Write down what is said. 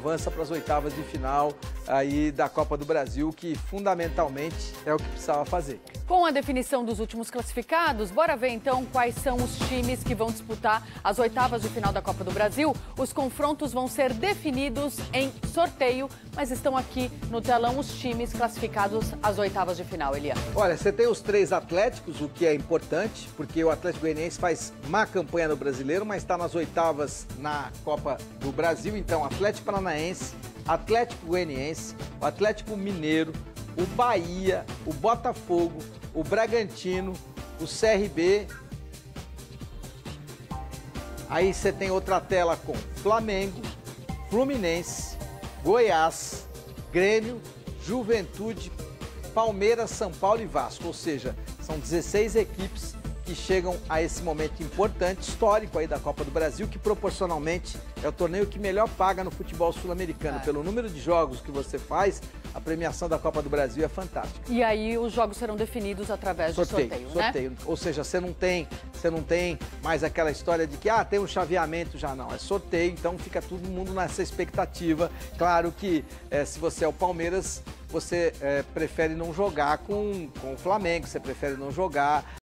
avança para as oitavas de final aí da Copa do Brasil, que fundamentalmente é o que precisava fazer. Com a definição dos últimos classificados, bora ver então quais são os times que vão disputar as oitavas de final da Copa do Brasil. Os confrontos vão ser definidos em sorteio, mas estão aqui no telão os times classificados às oitavas de final, Eliane. Olha, você tem os 3 Atléticos, o que é importante, porque o Atlético Goianiense faz má campanha no Brasileiro, mas está nas oitavas na Copa do Brasil. Então, Atlético Paranaense, Atlético Goianiense, o Atlético Mineiro, o Bahia, o Botafogo, o Bragantino, o CRB. Aí você tem outra tela com Flamengo, Fluminense, Goiás, Grêmio, Juventude, Palmeiras, São Paulo e Vasco. Ou seja, são 16 equipes que chegam a esse momento importante, histórico aí da Copa do Brasil, que proporcionalmente é o torneio que melhor paga no futebol sul-americano. Pelo número de jogos que você faz, a premiação da Copa do Brasil é fantástica. E aí os jogos serão definidos através de sorteio, né? Ou seja, você não tem mais aquela história de que tem um chaveamento já, não. É sorteio, então fica todo mundo nessa expectativa. Claro que se você é o Palmeiras, você prefere não jogar com o Flamengo, você prefere não jogar